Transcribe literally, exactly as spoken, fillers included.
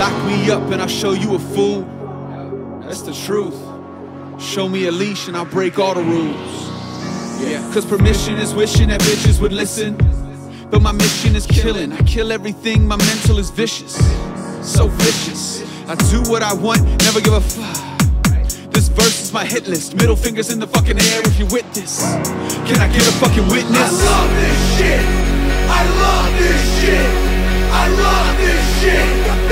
Lock me up and I'll show you a fool. That's the truth. Show me a leash and I'll break all the rules. Yeah, cause permission is wishing that bitches would listen. But my mission is killing. I kill everything, my mental is vicious. So vicious. I do what I want, never give a fuck. This verse is my hit list. Middle fingers in the fucking air if you're with this. Can I get a fucking witness? I love this shit. I love this shit. I love this shit.